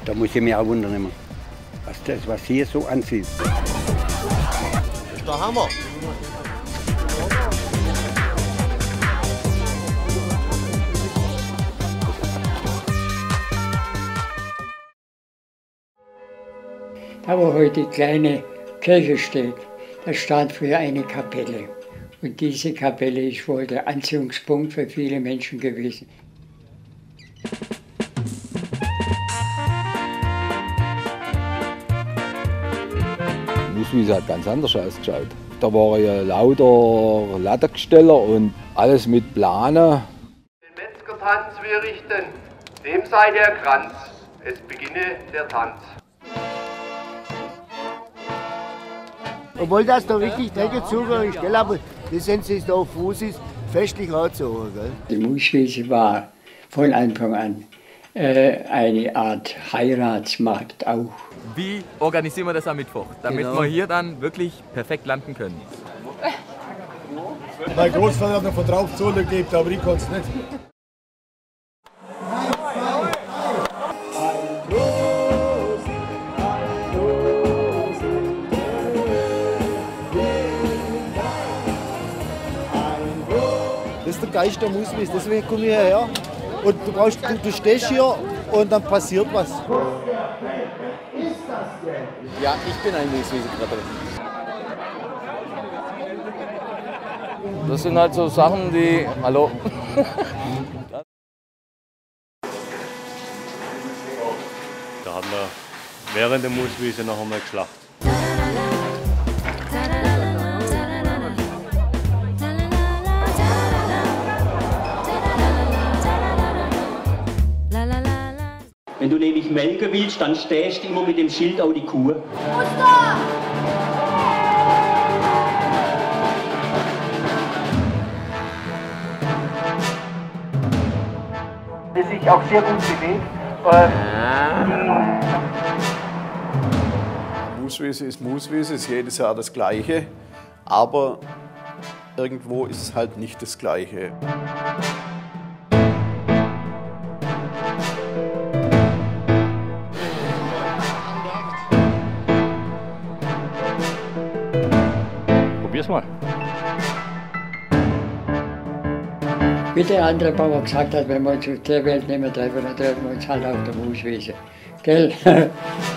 Da muss ich mich auch wundern immer, was hier so anzieht. Das ist der Hammer. Da wo heute die kleine Kirche steht, da stand früher eine Kapelle. Und diese Kapelle ist wohl der Anziehungspunkt für viele Menschen gewesen. Die Muswiese hat ganz anders ausgeschaut. Da waren ja lauter Lattergesteller und alles mit Plane. Den Metzgertanz wir richten, dem sei der Kranz, es beginne der Tanz. Obwohl das da richtig Trägerzucker ist, gell? Aber das sind sie da auf Fuß ist, festlich angezogen. Gell? Die Muswiese war von Anfang an eine Art Heiratsmarkt auch. Wie organisieren wir das am Mittwoch, damit wir hier dann wirklich perfekt landen können? Mein Großvater hat noch von drauf Zolle gegeben, aber ich konnte es nicht. Das ist der Geist der Muswiese, deswegen komme ich hierher. Und du stehst hier und dann passiert was. Ja, ich bin ein Muswiese-Kretter. Das sind halt so Sachen, die... Hallo? Da haben wir während der Muswiese noch einmal geschlachtet. Wenn du nämlich melken willst, dann stehst du immer mit dem Schild auf die Kuh. Das sich auch sehr gut bewegt. Muswiese ist jedes Jahr das Gleiche, aber irgendwo ist es halt nicht das Gleiche. Probier's mal. Wie der andere Bauer gesagt hat, wenn wir uns auf der Welt nicht mehr treffen, dann treffen wir uns halt auf der Muswiese. Gell?